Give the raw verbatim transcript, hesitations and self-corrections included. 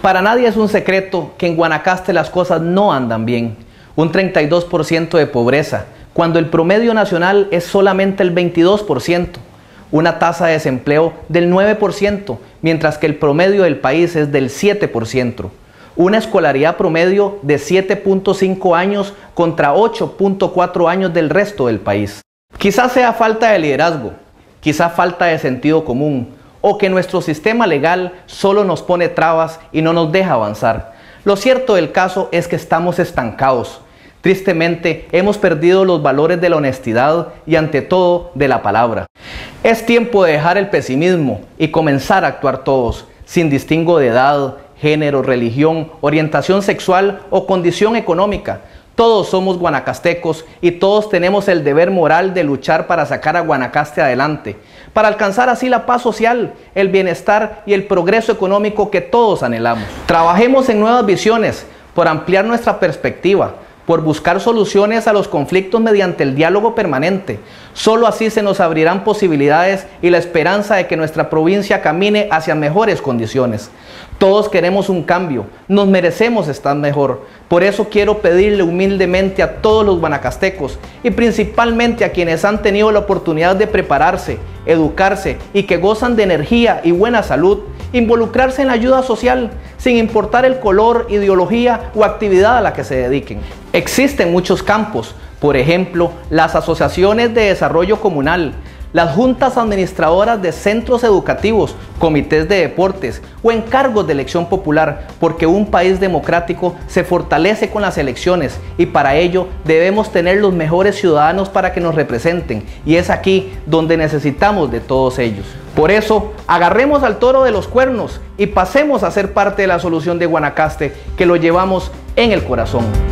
Para nadie es un secreto que en Guanacaste las cosas no andan bien. Un treinta y dos por ciento de pobreza, cuando el promedio nacional es solamente el veintidós por ciento. Una tasa de desempleo del nueve por ciento, mientras que el promedio del país es del siete por ciento. Una escolaridad promedio de siete punto cinco años contra ocho punto cuatro años del resto del país. Quizás sea falta de liderazgo, quizás falta de sentido común, o que nuestro sistema legal solo nos pone trabas y no nos deja avanzar. Lo cierto del caso es que estamos estancados. Tristemente, hemos perdido los valores de la honestidad y ante todo de la palabra. Es tiempo de dejar el pesimismo y comenzar a actuar todos, sin distingo de edad, género, religión, orientación sexual o condición económica. Todos somos guanacastecos y todos tenemos el deber moral de luchar para sacar a Guanacaste adelante, para alcanzar así la paz social, el bienestar y el progreso económico que todos anhelamos. Trabajemos en nuevas visiones, por ampliar nuestra perspectiva, por buscar soluciones a los conflictos mediante el diálogo permanente. Solo así se nos abrirán posibilidades y la esperanza de que nuestra provincia camine hacia mejores condiciones. Todos queremos un cambio, nos merecemos estar mejor. Por eso quiero pedirle humildemente a todos los guanacastecos y principalmente a quienes han tenido la oportunidad de prepararse, educarse y que gozan de energía y buena salud, involucrarse en la ayuda social, sin importar el color, ideología o actividad a la que se dediquen. Existen muchos campos, por ejemplo, las asociaciones de desarrollo comunal, las juntas administradoras de centros educativos, comités de deportes o encargos de elección popular, porque un país democrático se fortalece con las elecciones y para ello debemos tener los mejores ciudadanos para que nos representen, y es aquí donde necesitamos de todos ellos. Por eso, agarremos al toro de los cuernos y pasemos a ser parte de la solución de Guanacaste, que lo llevamos en el corazón.